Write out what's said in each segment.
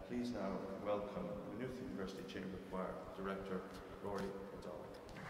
Please now welcome Maynooth University Chamber Choir Director Rory O'Donnell.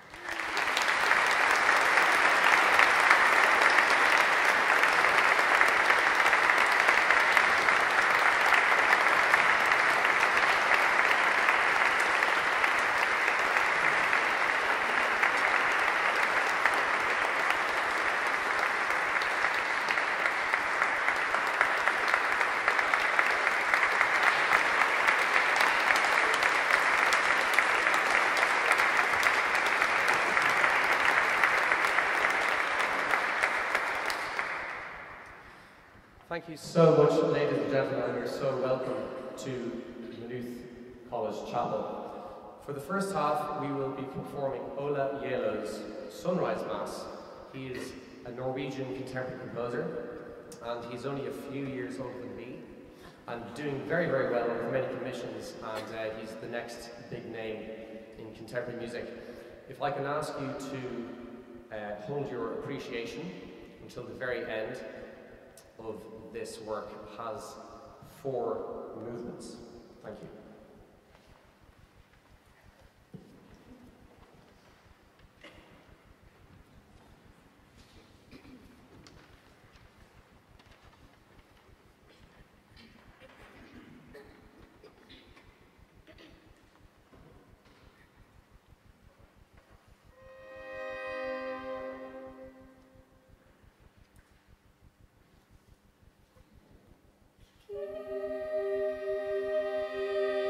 Thank you so much, ladies and gentlemen. You're so welcome to Maynooth College Chapel. For the first half, we will be performing Ola Yelo's Sunrise Mass. He is a Norwegian contemporary composer, and he's only a few years older than me, and doing very, very well with many commissions, and he's the next big name in contemporary music. If I can ask you to hold your appreciation until the very end of this work has 4 movements. Thank you. Thank you.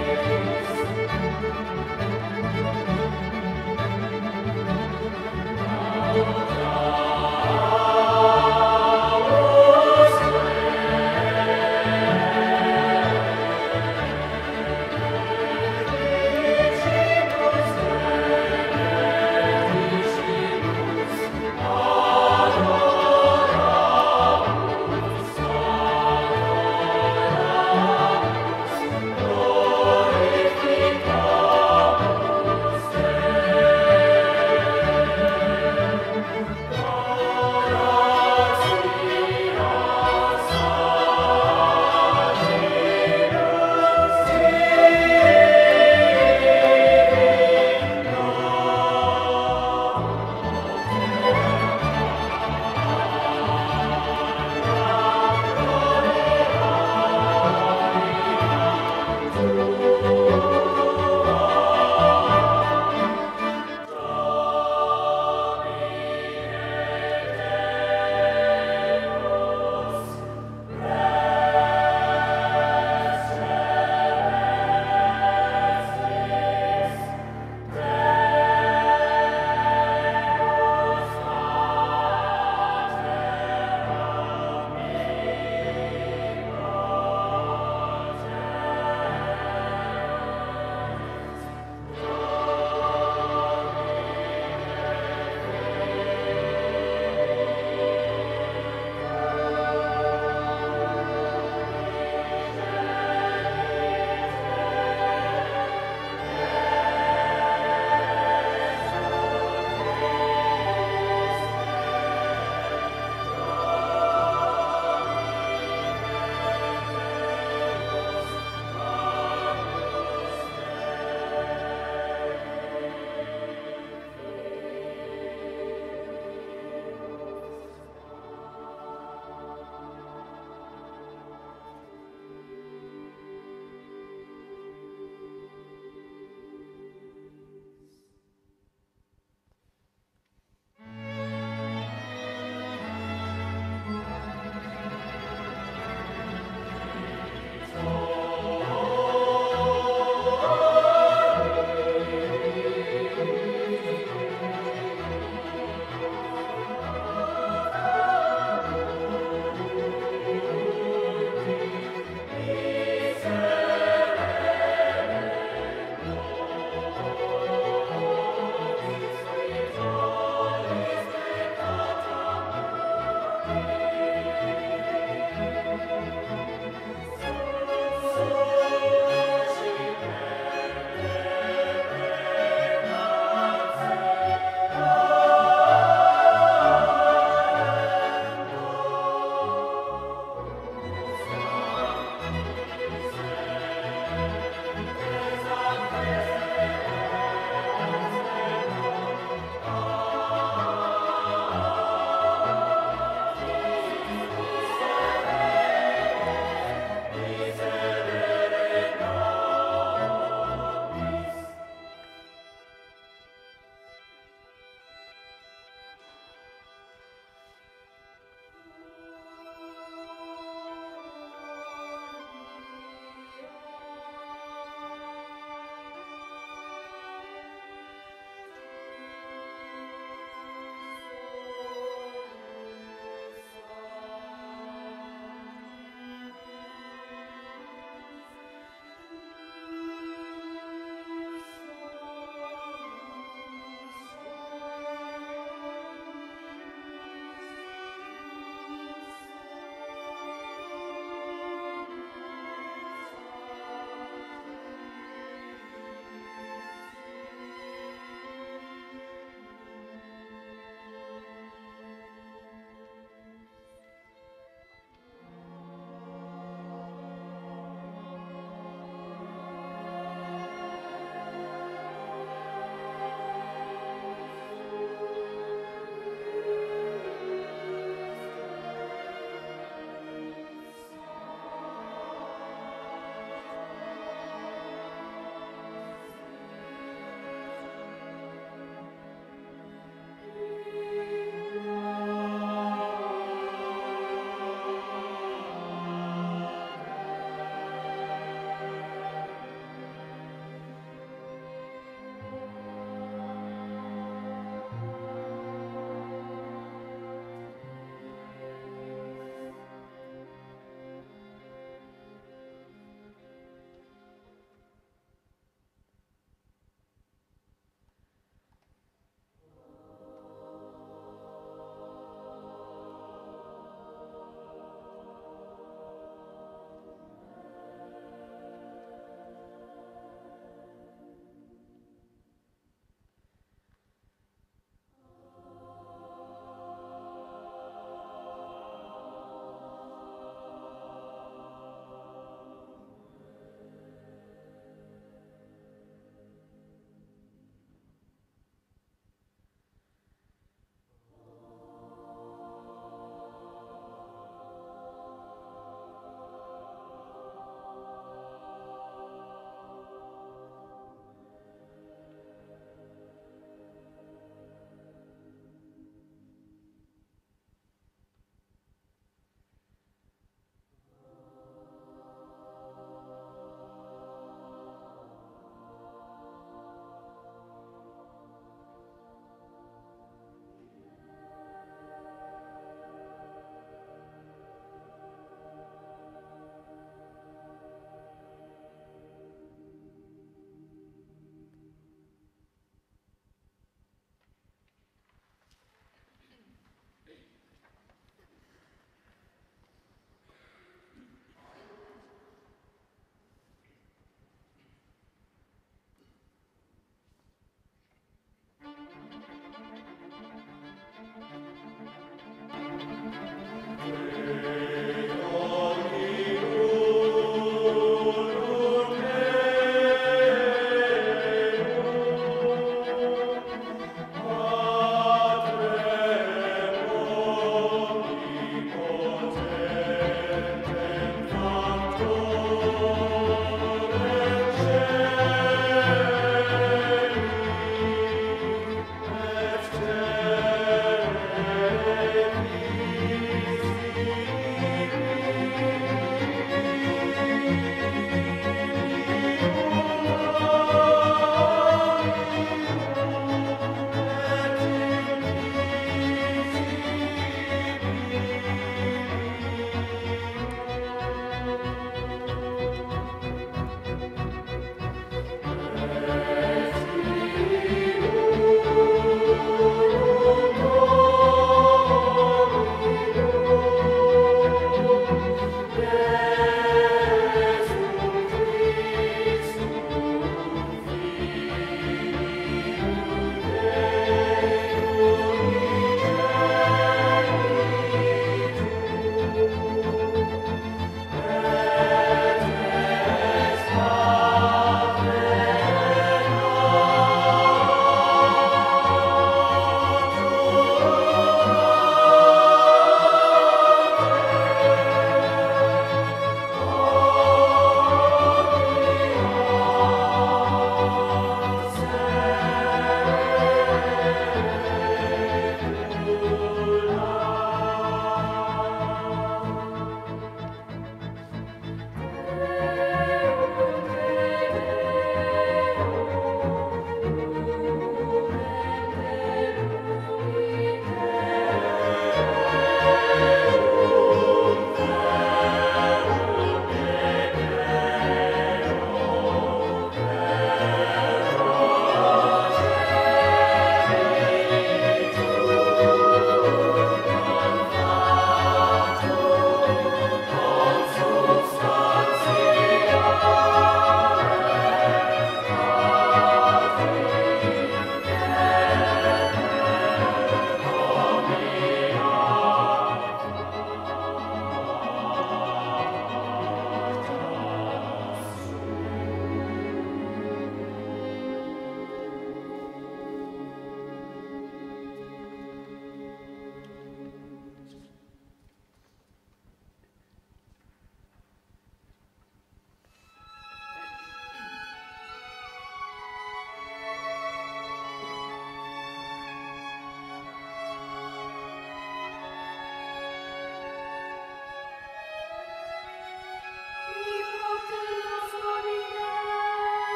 Glory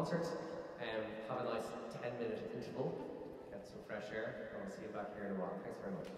concert. Have a nice 10-minute interval, get some fresh air, and we'll see you back here in a while. Thanks very much.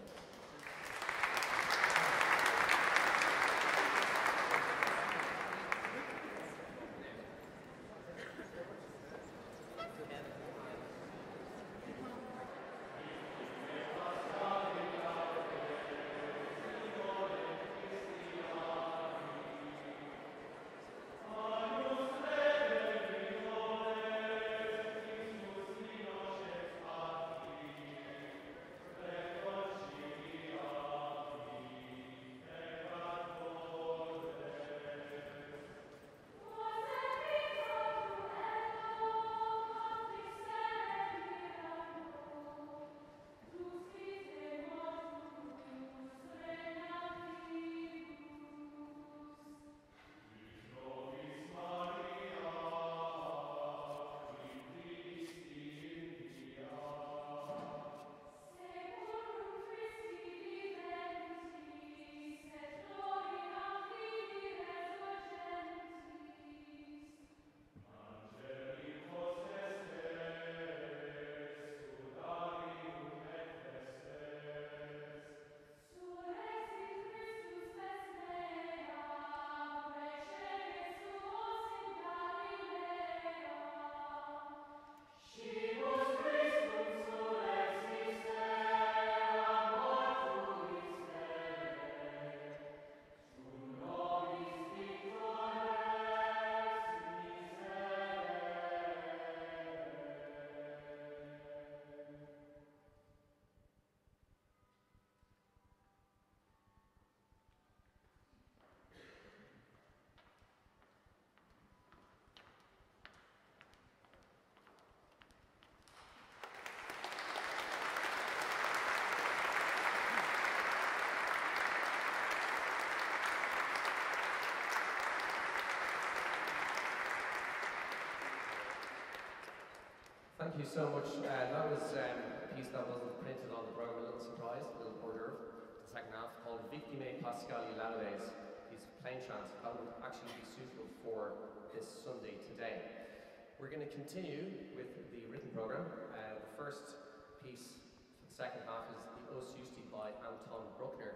Thank you so much. That was a piece that wasn't printed on the program, a little surprise, a little hors d'oeuvre. The second half called Victime Pascali Laudes, piece of plain chant that would actually be suitable for this Sunday today. We're going to continue with the written program. The first piece for the second half is the Os Justi by Anton Bruckner.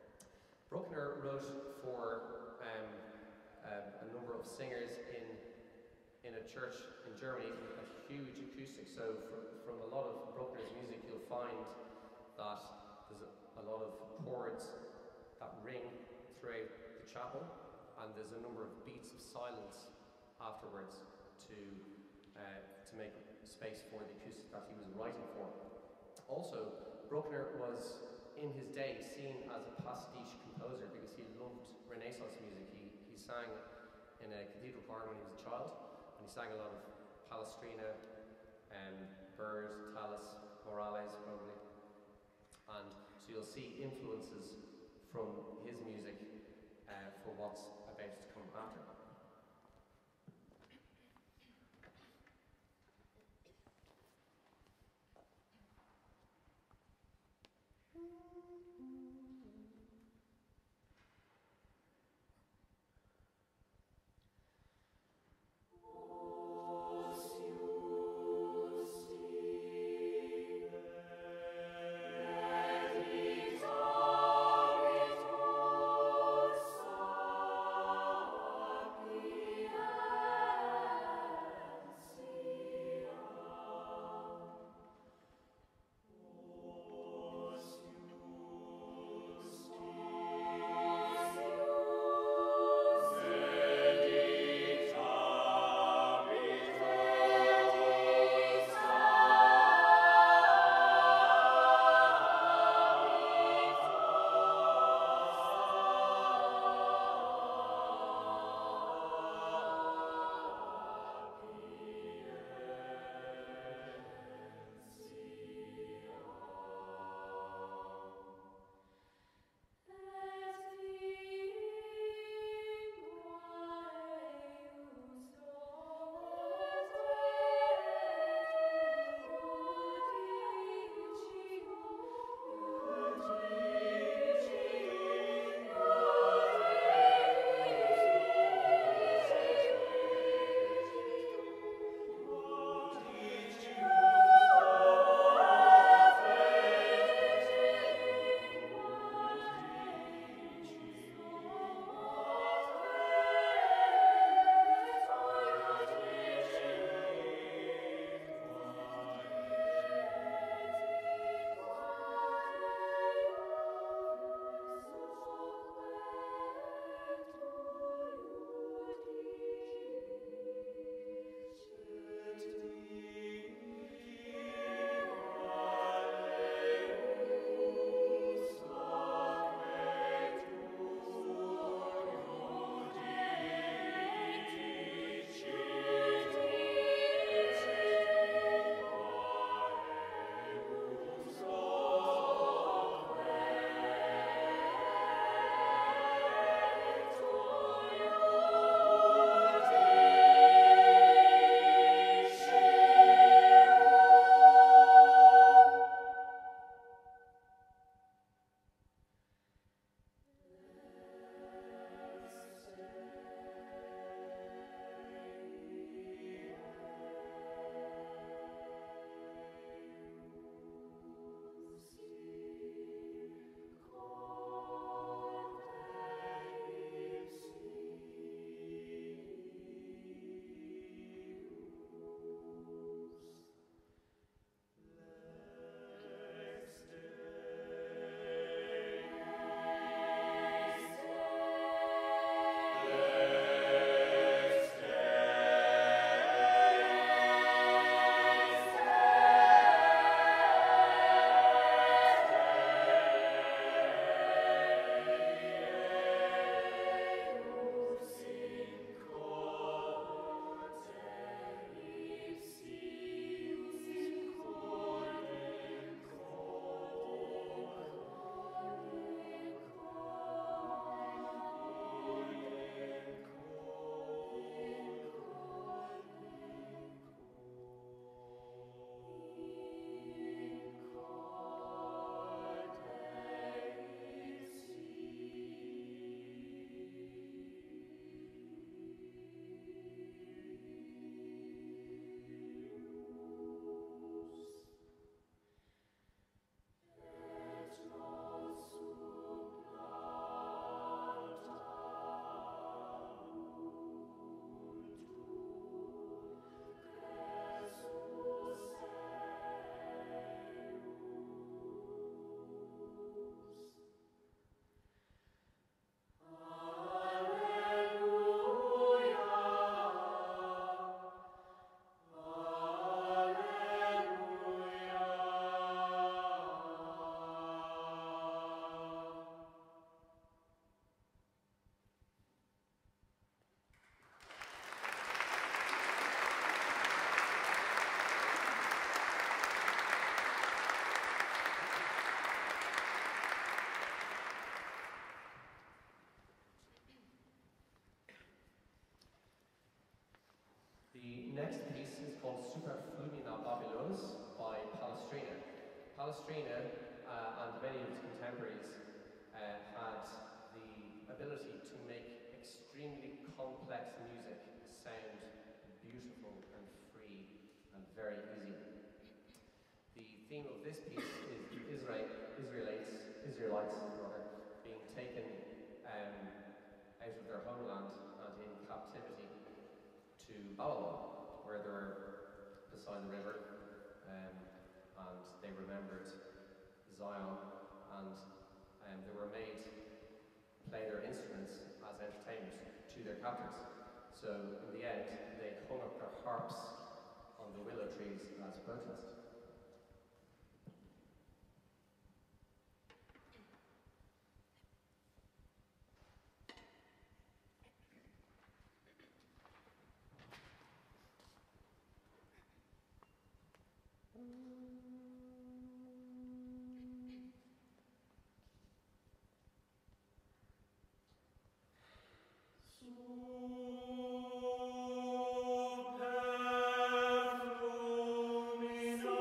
Bruckner wrote for a number of singers in a church in Germany with a huge acoustic. So from a lot of Bruckner's music, you'll find that there's a lot of chords that ring throughout the chapel, and there's a number of beats of silence afterwards to make space for the acoustic that he was writing for. Also, Bruckner was in his day seen as a pastiche composer because he loved Renaissance music. He sang in a cathedral choir when he was a child, and he sang a lot of Palestrina, Byrd, Tallis, Morales probably. And so you'll see influences from his music for what's about to come after. called Super Flumina Babylos by Palestrina. Palestrina and many of his contemporaries had the ability to make extremely complex music sound beautiful and free and very easy. The theme of this piece is the Israelites rather, being taken out of their homeland and in captivity to Babylon, where they were beside the river, and they remembered Zion, and they were made play their instruments as entertainment to their captors. So in the end, they hung up their harps on the willow trees as protest. Super flumina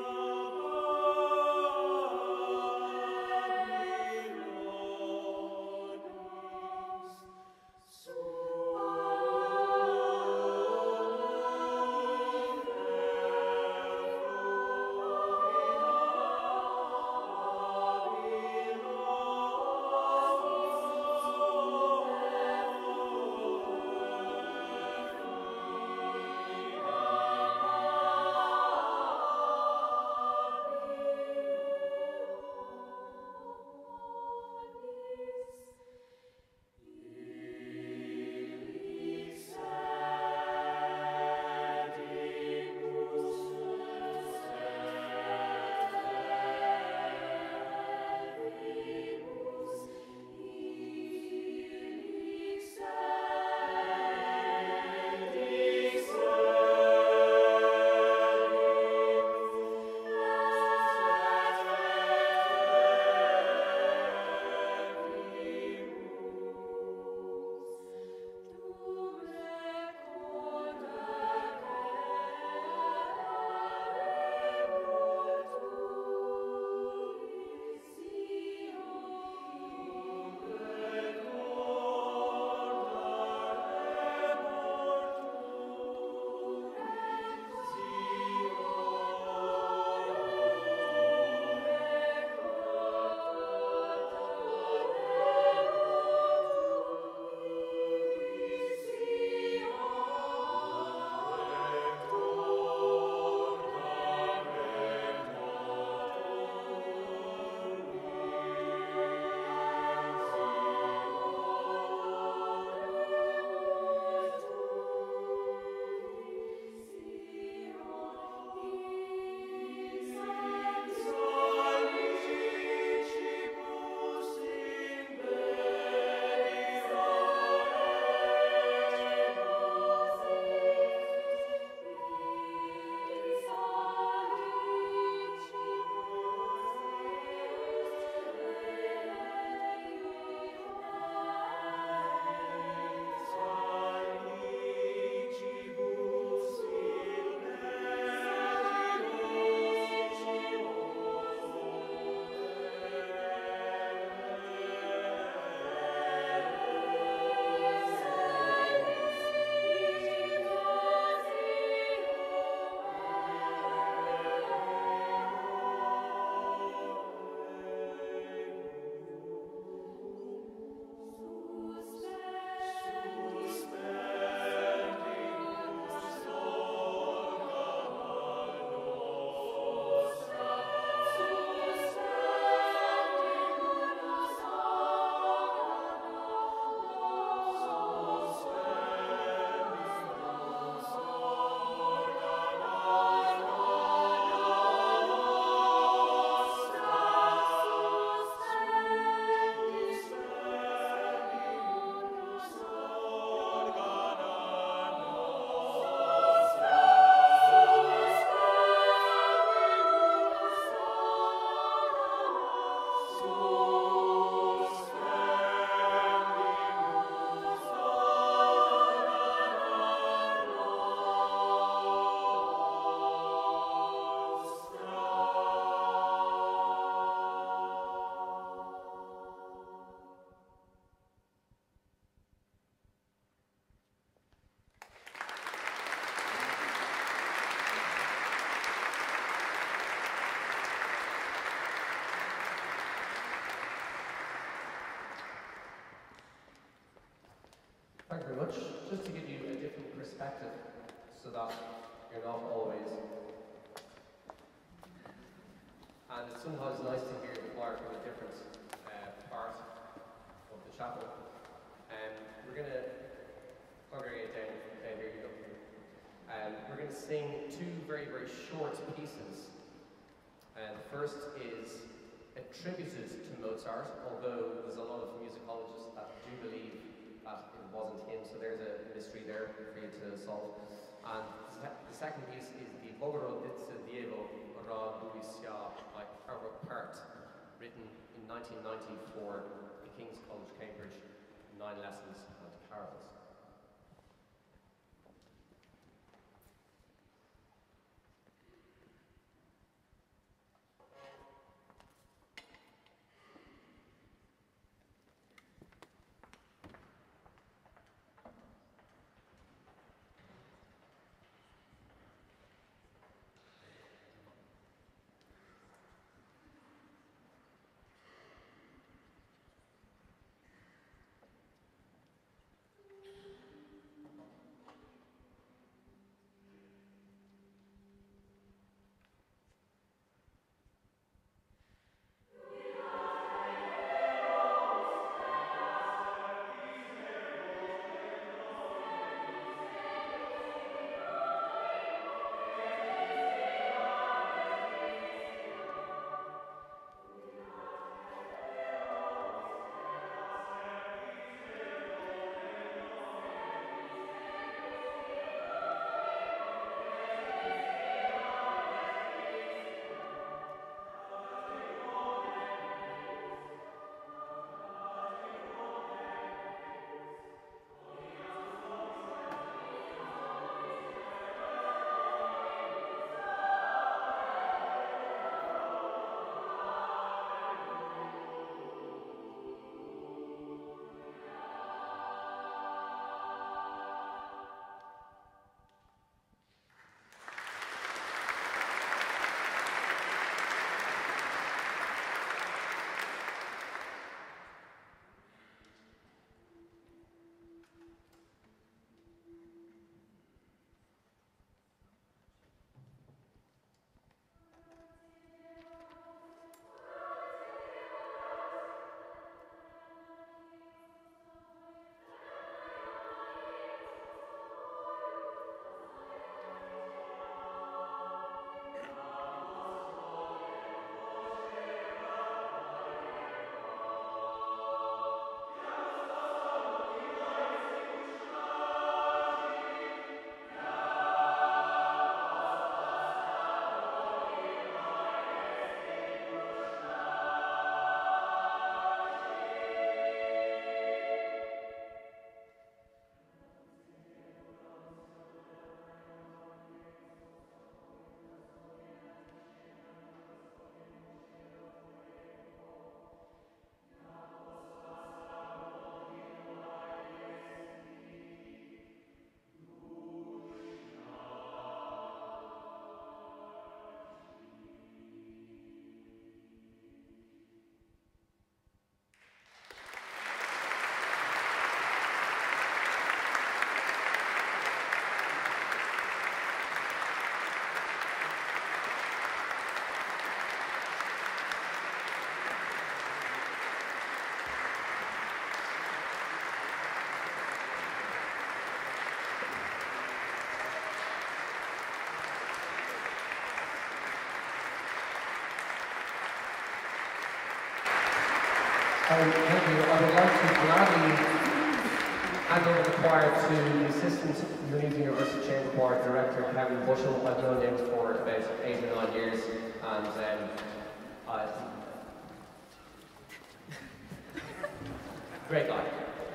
Thank you very much. Just to give you a different perspective so that you're not always. And it's sometimes nice to hear the choir from a different part of the chapel. We're going to congregate down here you go. We're going to sing two very, very short pieces. The first is attributed to Mozart, although there's a lot of musicologists that do believe that it wasn't him, so there's a mystery there for you to solve. And the second piece is the Bogorodice Dievo Ra Luisia by Arvo Pärt, written in 1990 for the King's College, Cambridge, 9 lessons and carols. Thank you. I would like to gladly hand over the choir to the Assistant Maynooth University Chamber Choir Director, Kevin Bushell. I've known him for about 8 or 9 years, and great guy.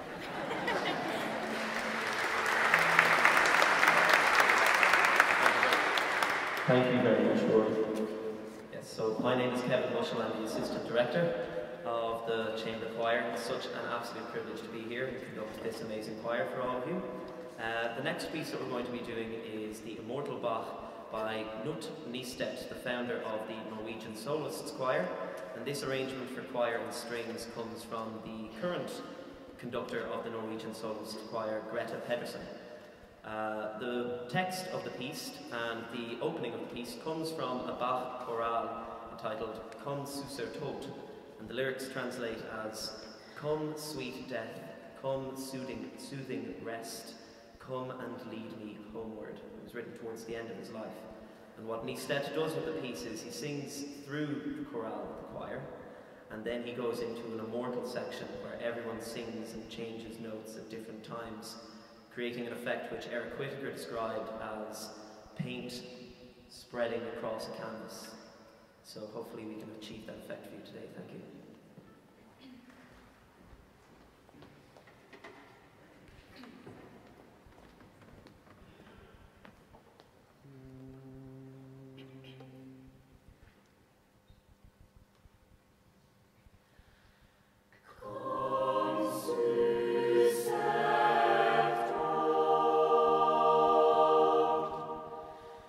Thank you very much, Rory. Yes, so my name is Kevin Bushell. I'm the Assistant Director of the Chamber Choir. It's such an absolute privilege to be here and conduct this amazing choir for all of you. The next piece that we're going to be doing is the Immortal Bach by Knut Nystedt, the founder of the Norwegian Soloists Choir. And this arrangement for choir and strings comes from the current conductor of the Norwegian soloist choir Greta Pedersen. The text of the piece and the opening of the piece comes from a Bach chorale entitled Come Süßer Tod, and the lyrics translate as Come sweet death, come soothing rest, come and lead me homeward. It was written towards the end of his life. And what Nystedt does with the piece is he sings through the chorale with the choir, and then he goes into an immortal section where everyone sings and changes notes at different times, creating an effect which Eric Whittaker described as paint spreading across a canvas. So hopefully we can achieve that effect for you today. Thank you.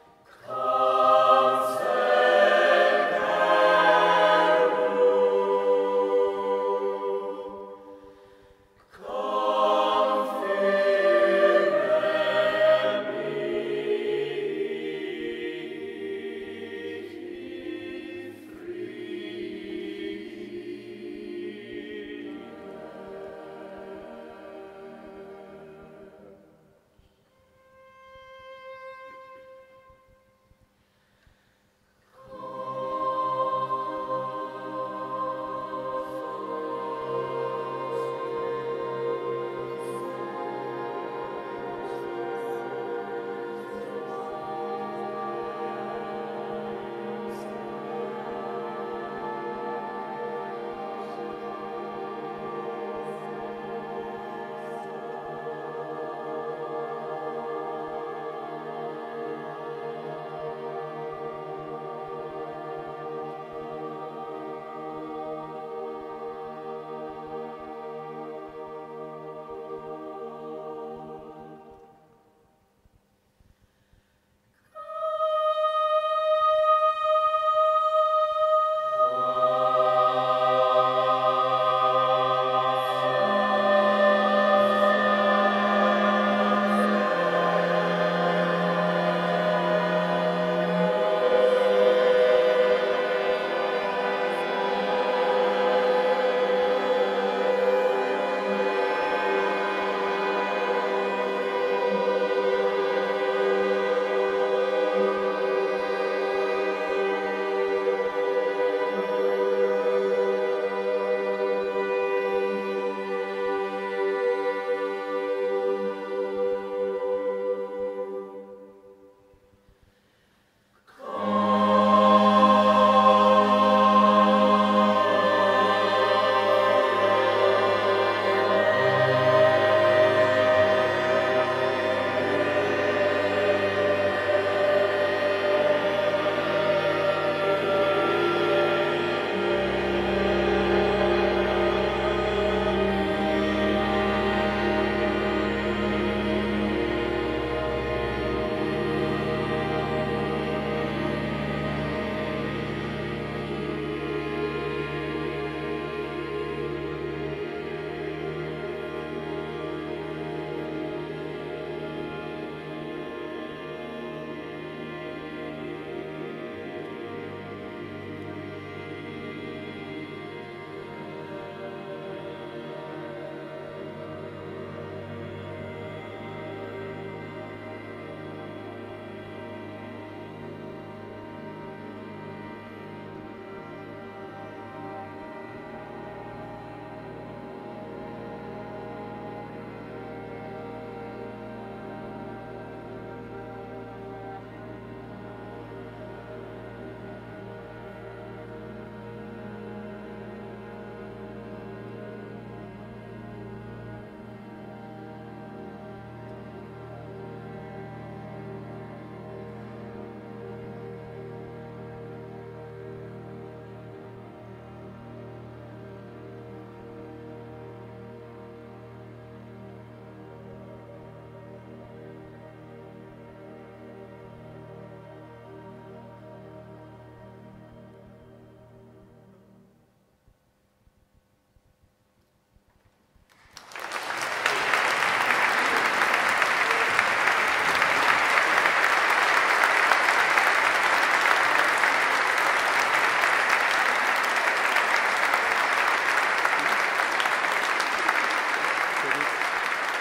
Come,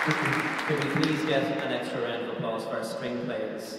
Could we please get an extra round of applause for our string players?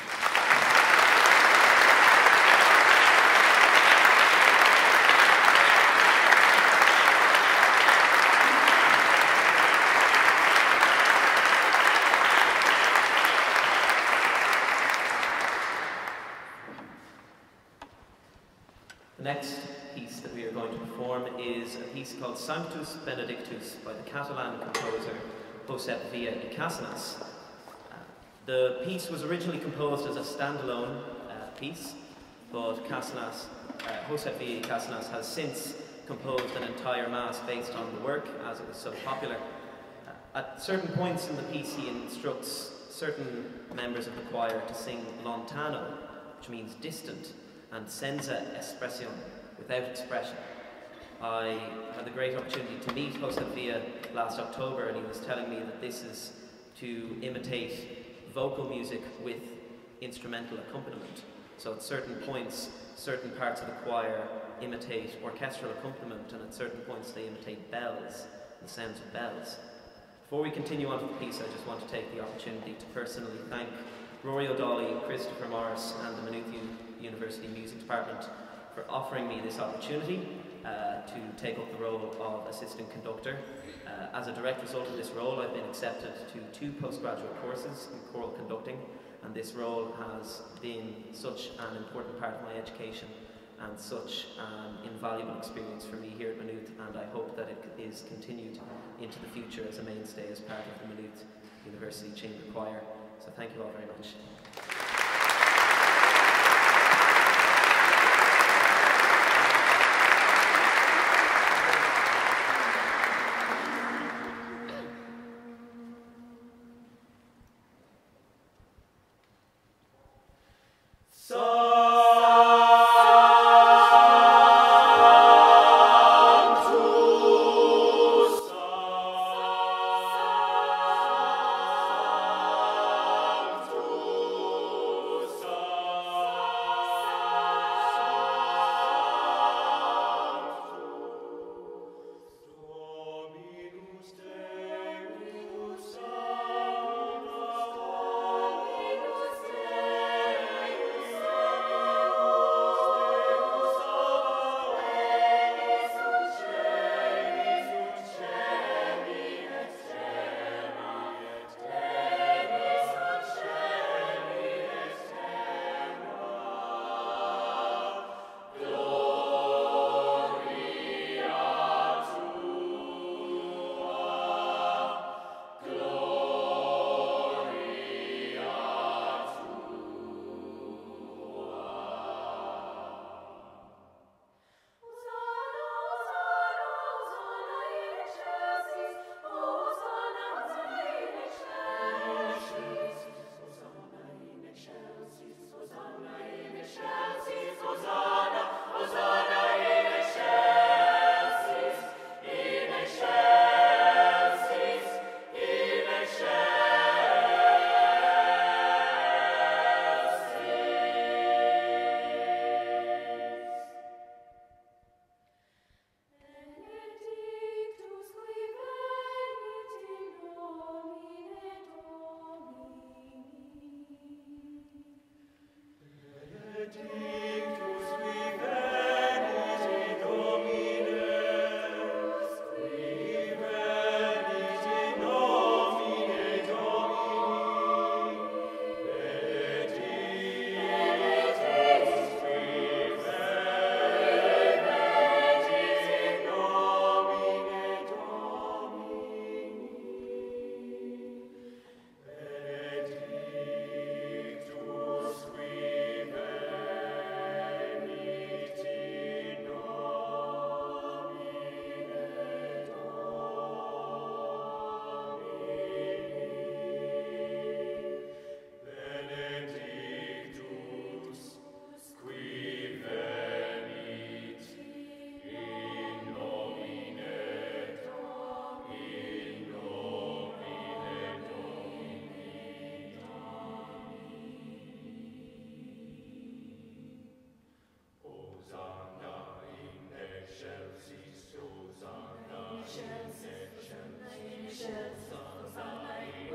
The next piece that we are going to perform is a piece called Sanctus Benedictus by the Catalan composer Josep Villa y Casanas. The piece was originally composed as a standalone piece, but Josep Villa y Casanas has since composed an entire mass based on the work as it was so popular. At certain points in the piece he instructs certain members of the choir to sing lontano, which means distant, and senza espressione, without expression. I had the great opportunity to meet Josep Villa last October, and he was telling me that this is to imitate vocal music with instrumental accompaniment. So at certain points, certain parts of the choir imitate orchestral accompaniment, and at certain points they imitate bells, the sounds of bells. Before we continue on to the piece, I just want to take the opportunity to personally thank Rory O'Dolly, Christopher Morris and the Maynooth University Music Department for offering me this opportunity to take up the role of assistant conductor. As a direct result of this role, I've been accepted to 2 postgraduate courses in choral conducting, and this role has been such an important part of my education and such an invaluable experience for me here at Maynooth, and I hope that it is continued into the future as a mainstay as part of the Maynooth University Chamber Choir. So thank you all very much.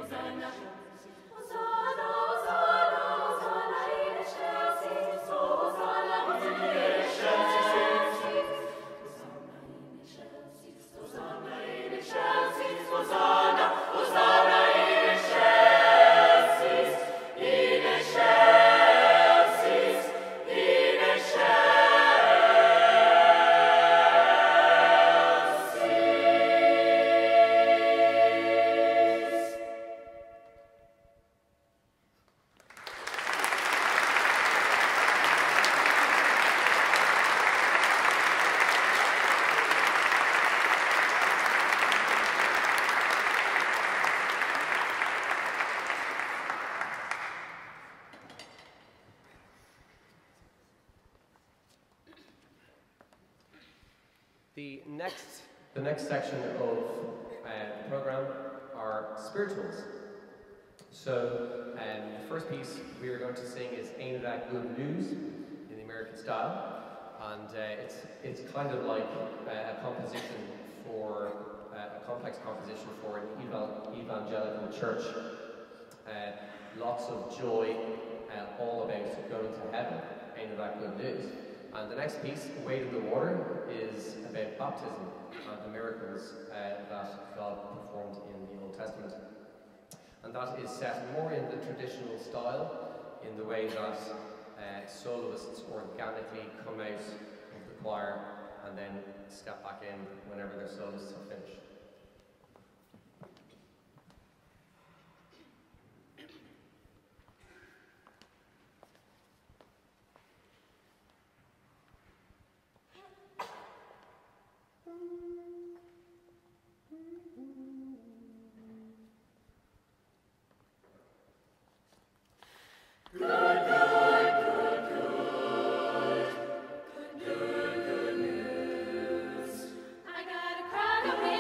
The next section of the program are spirituals. So the first piece we are going to sing is Ain't That Good News in the American style, and it's kind of like a composition for a complex composition for an evangelical church. Lots of joy, all about going to heaven. Ain't That Good News. And the next piece, Wade in the Water, is about baptism and the miracles that God performed in the Old Testament. And that is set more in the traditional style, in the way that soloists organically come out of the choir and then step back in whenever their soloists are finished. Good news. I got a crowd of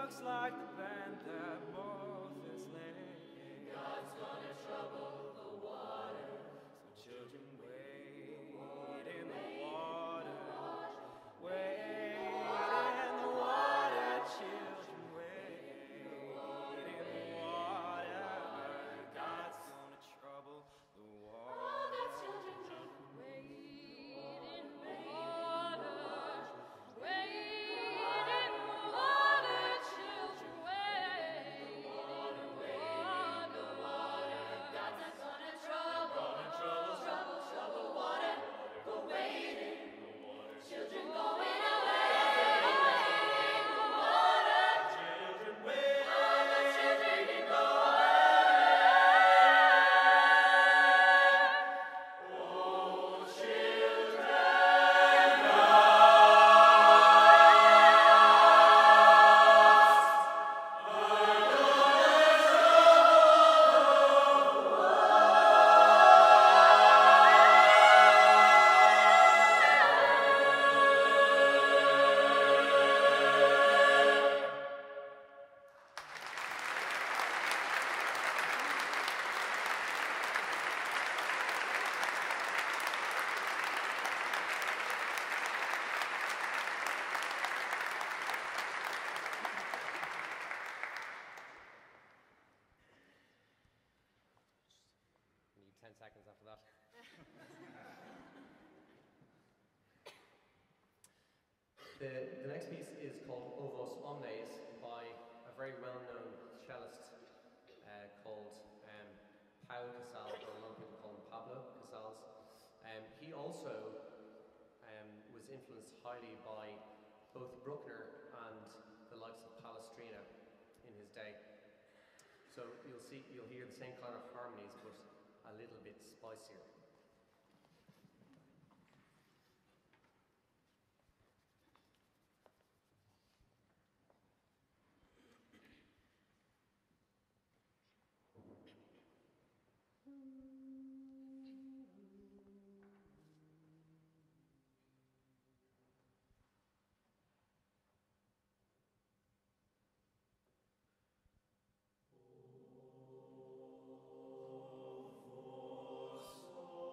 looks like the band that Moses laid. God's gonna trouble the water. So children, wade in the water. Wade in the water, children, wade in the water. God's gonna trouble the water. All the children, wade in the water. Wade in the water, children, wade in the water. God's not gonna trouble water. Go wading, children going away. In the water, Children, wade. all the children can go Need 10 seconds after that. The next piece is called Ovos Omnes by a very well-known cellist called Pau Casals, or a lot of people call him Pablo Casals. He also was influenced highly by both Bruckner and the likes of Palestrina in his day. So you'll hear the same kind of harmonies, but a little bit spicier. Ovos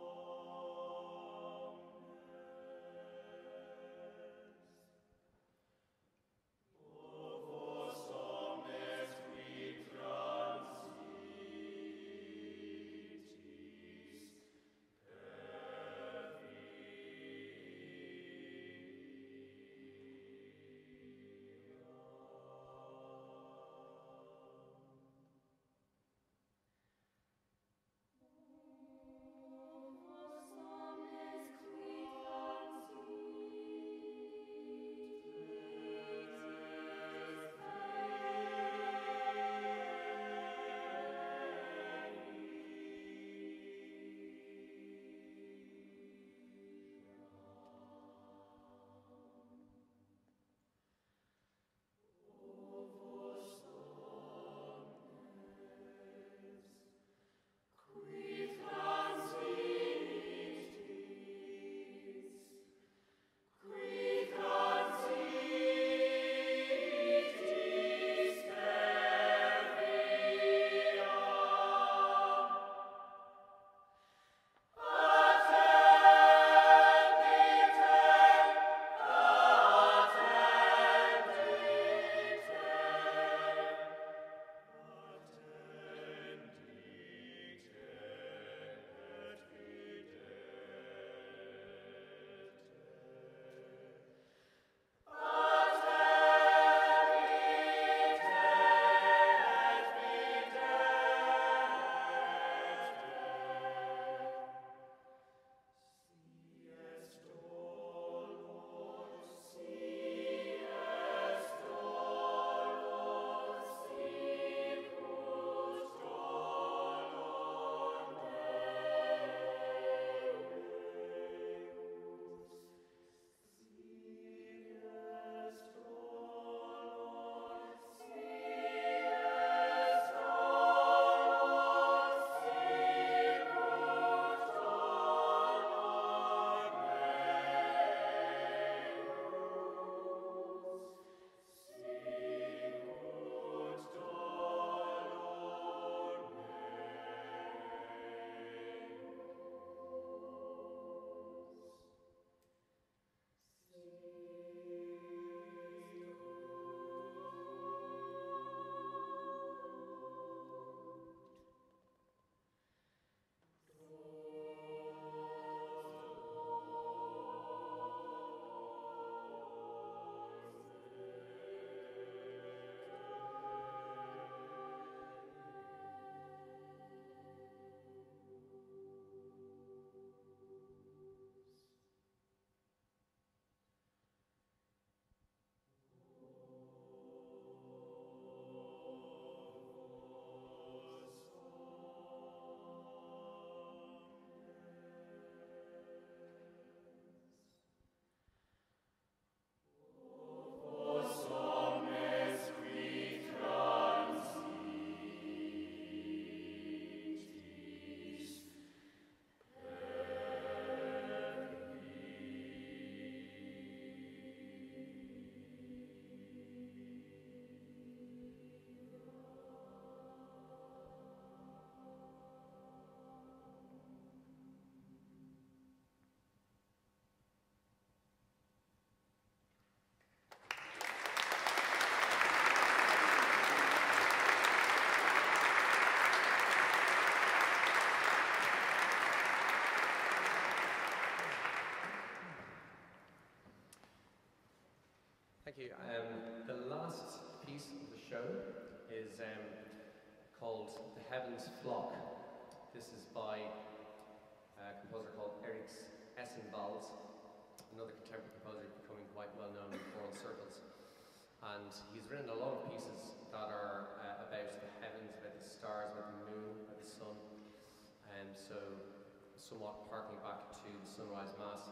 Thank you. The last piece of the show is called The Heavens Flock. This is by a composer called Eric Essenwald, another contemporary composer becoming quite well known in choral circles. And he's written a lot of pieces that are about the heavens, about the stars, about the moon, about the sun, and so somewhat harking back to the Sunrise Mass.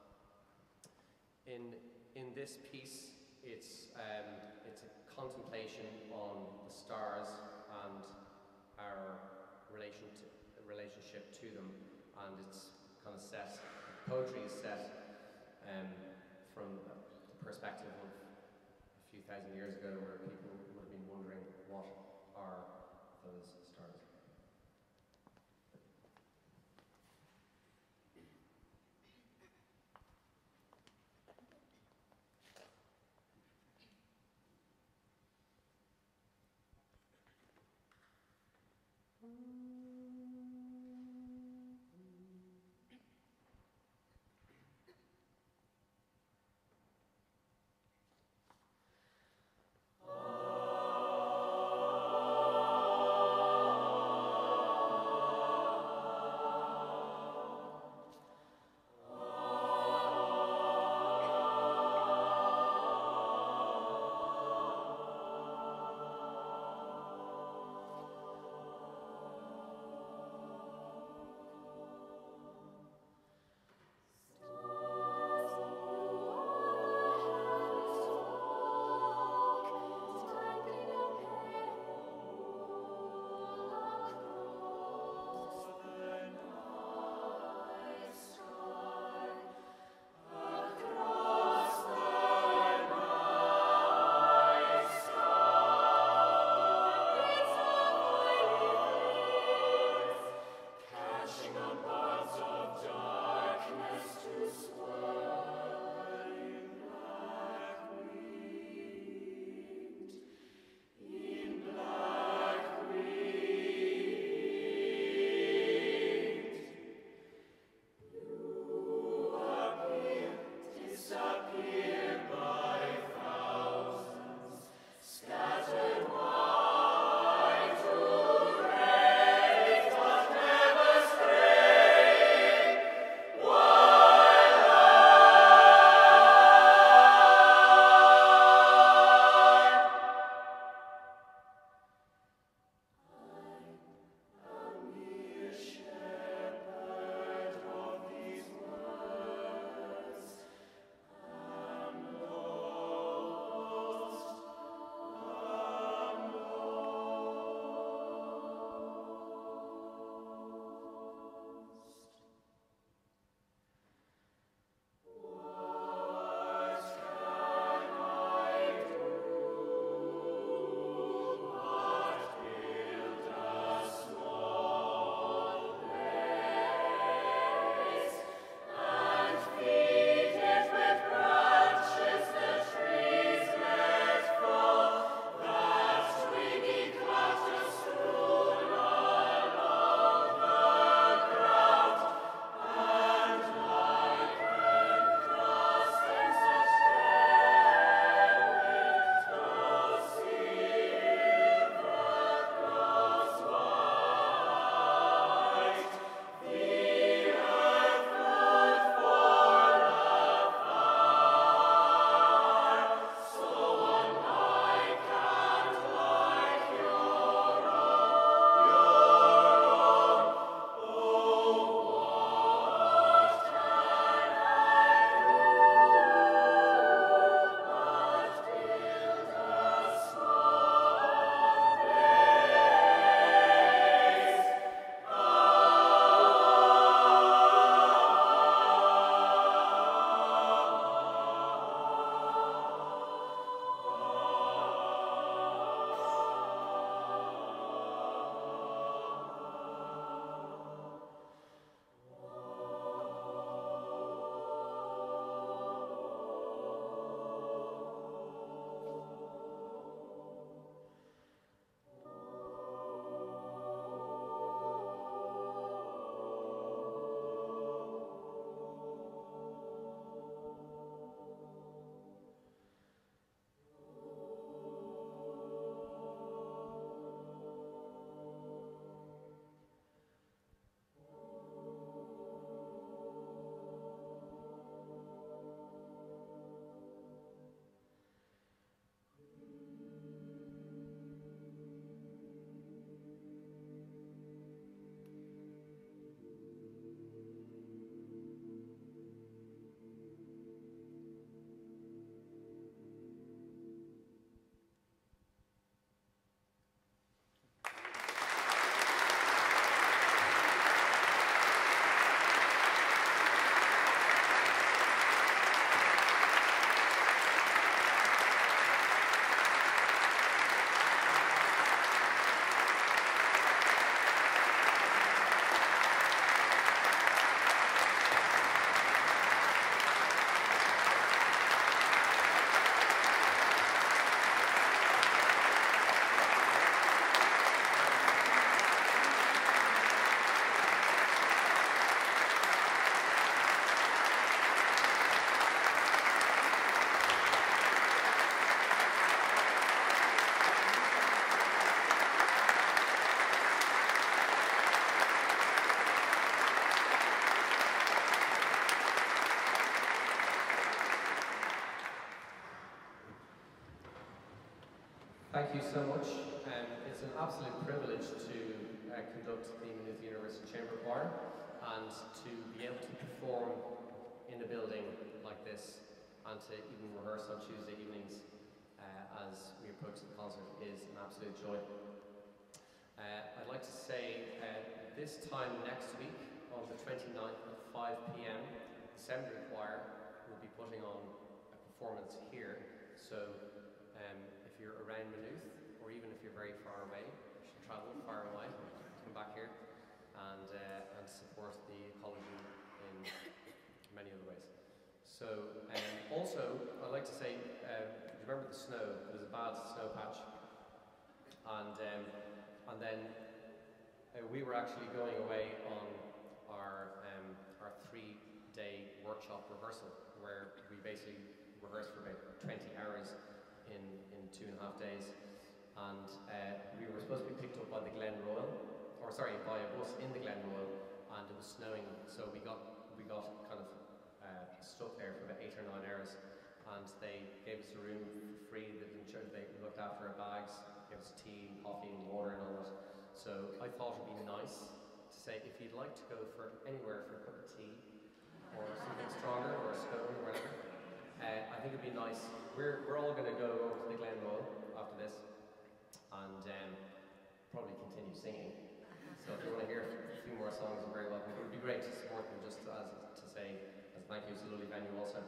In this piece, it's a contemplation on the stars and our relationship to them, and it's kind of set. Poetry is set from the perspective of a few thousand years ago, where people would have been wondering what are those stars. Oh thank you so much. It's an absolute privilege to conduct the Maynooth University Chamber Choir and to be able to perform in a building like this and to even rehearse on Tuesday evenings as we approach the concert is an absolute joy. I'd like to say this time next week on the 29th at 5 p.m, the Seminary Choir will be putting on a performance here. So if you're around Maynooth, or even if you're very far away, you should travel far away, come back here and support the college in many other ways. So also, I'd like to say, remember the snow? There was a bad snow patch, and then we were actually going away on our 3-day workshop rehearsal, where we basically rehearsed for about 20 hours in 2.5 days, and we were supposed to be picked up by the Glen Royal, or sorry, by a bus in the Glen Royal, and it was snowing, so we got kind of stuck there for about 8 or 9 hours, and they gave us a room for free. They looked after our bags, gave us tea and coffee and water and all that. So I thought it'd be nice to say, if you'd like to go for anywhere for a cup of tea or something stronger or a scone or whatever, I think it'd be nice. We're all going to go over to the Glen Royal after this and probably continue singing. So if you want to hear a few more songs, you're very welcome. It would be great to support them, just as to say as thank you. It's a lovely venue also.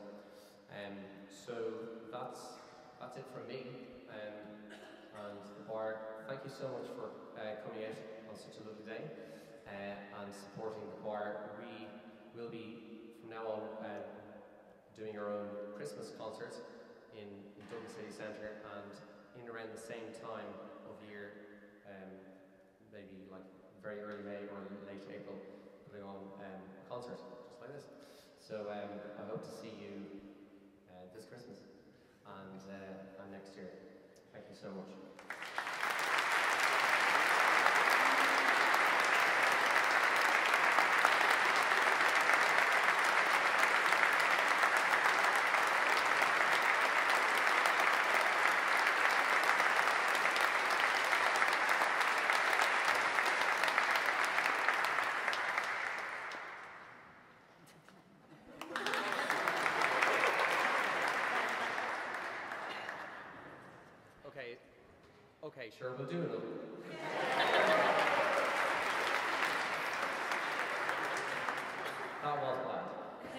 So that's it from me. And the choir, thank you so much for coming out on such a lovely day and supporting the choir. We will be, from now on, doing our own Christmas concert in Dublin City Centre, and in around the same time of year, maybe like very early May or late April, putting on a concert just like this. So I hope to see you this Christmas and next year. Thank you so much. Okay, sure, we'll do another. That was planned.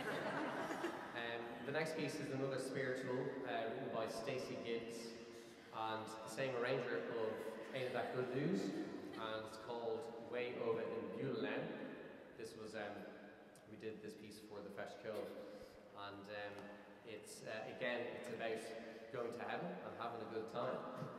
The next piece is another spiritual written by Stacey Gibbs and the same arranger of Ain't That Good News, and it's called Way Over in Beulah. This was, we did this piece for the Feis Ceoil, and it's, again, it's about going to heaven and having a good time.